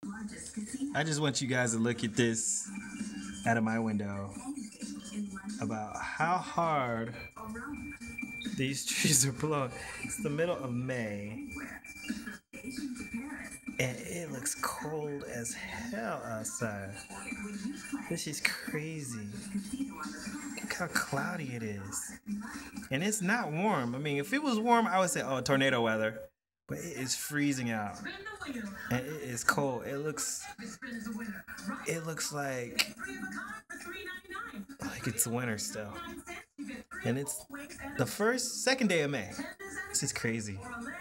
I just want you guys to look at this out of my window about how hard these trees are blowing. It's the middle of May, and it looks cold as hell outside. This is crazy. Look how cloudy it is. And it's not warm. I mean, if it was warm, I would say, oh, tornado weather. But it is freezing out. And it is cold. It looks like it's winter still. And it's the second day of May. This is crazy.